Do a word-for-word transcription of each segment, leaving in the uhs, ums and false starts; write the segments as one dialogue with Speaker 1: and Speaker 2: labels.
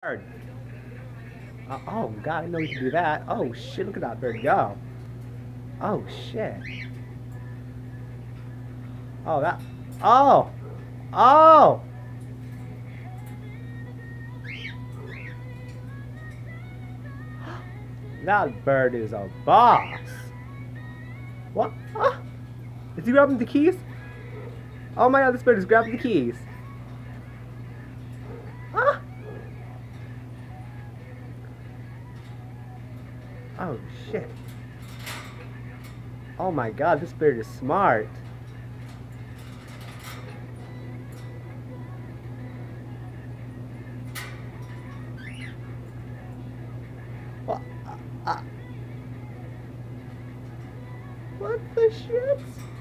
Speaker 1: Bird. Uh, oh god, I know you can do that. Oh shit, look at that bird go. Oh shit. Oh that. Oh. Oh. That bird is a boss. What? Ah. Is he grabbing the keys? Oh my god, this bird is grabbing the keys. Ah. Oh shit. Oh my god, this bird is smart. What? Uh, uh. What the shit?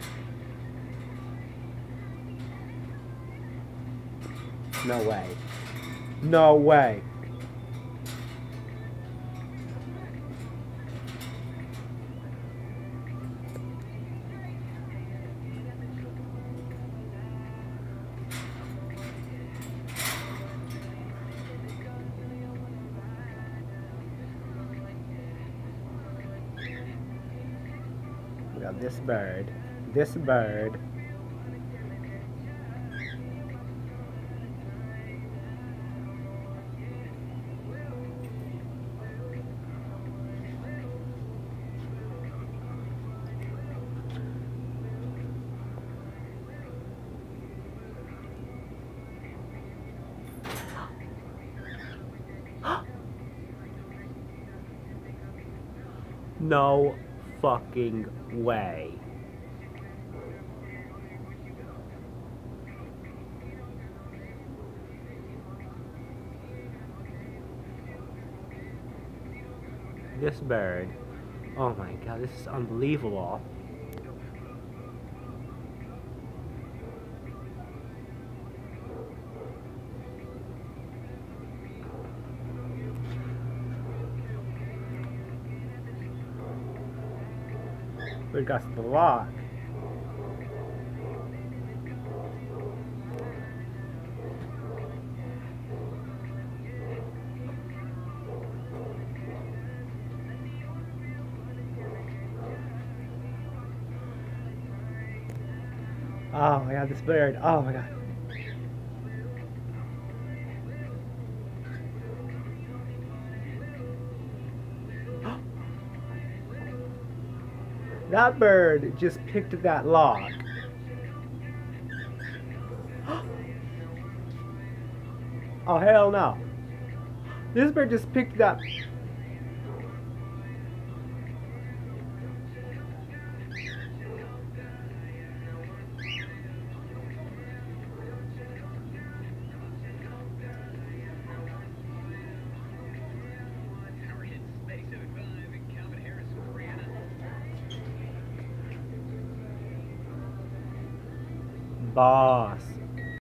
Speaker 1: No way. No way. We got this bird. This bird. No fucking way. This bird. Oh my god, this is unbelievable. We got the lock. Oh my god, this bird. Oh my god. That bird just picked that lock. Oh hell no. This bird just picked that. Boss.